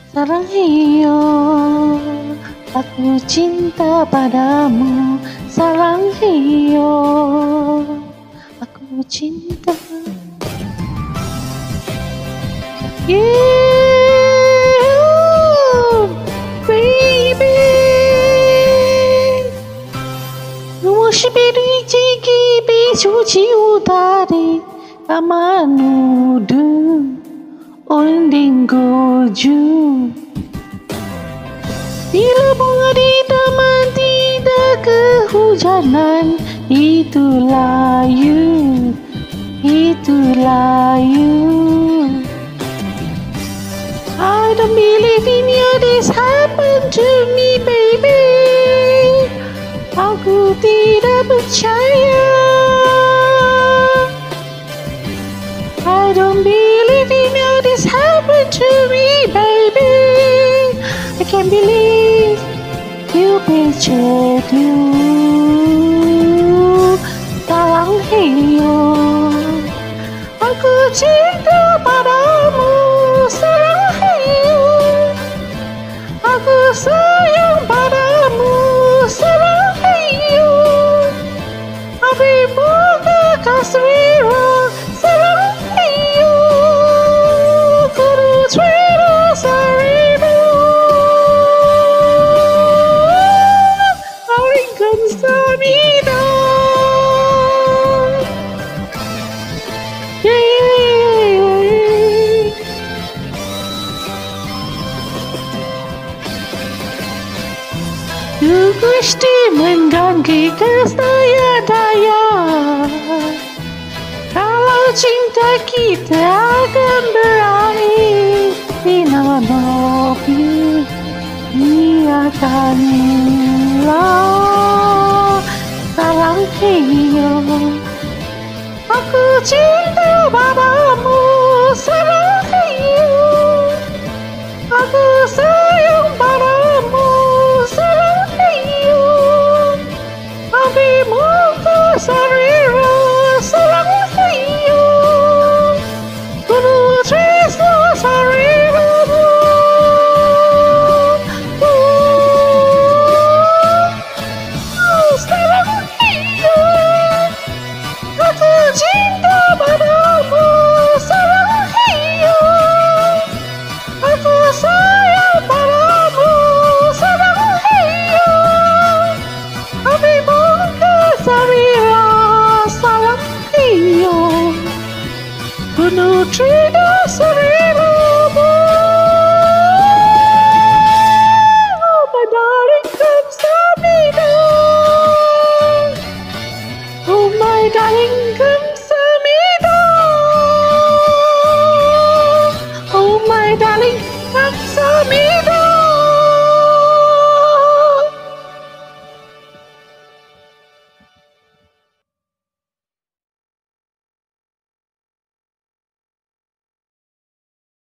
Sarang hiyo, aku cinta padamu. Sarang hiyo, aku cinta. You, baby. Mushbiri jiki bichu ciutari amanudu onding goju. Bila bunga di taman tidak kehujanan, itulah you, itulah you. I don't believe in you, this happened to me, baby. Aku tidak percaya. I don't believe in you, this happened to me, baby. I can't believe you betrayed you. Sarang hiyo, aku cinta padamu. Sarang hiyo, aku sayang padamu. Sarang hiyo, api muka kasriwa. Sarang hiyo, kudu cerita seribu. Aringkan samida. Gusti mengganti daya. Kalau cinta kita akan berakhir, bila mobil biarkanlah. Sarang hiyo, aku cinta padamu. Sarang hiyo, aku sayang padamu. Sarang hiyo, api muka sarira. Sarang hiyo, kudu cerita seribu. Sarang hiyo, aku cinta padamu. Sarang hiyo, aku sayang padamu. Sarang hiyo, api muka sarira. Sarang hiyo, kudu cerita seribu. Oh my darling kamsahamnida. Oh my darling kamsahamnida. Oh my darling kamsahamnida.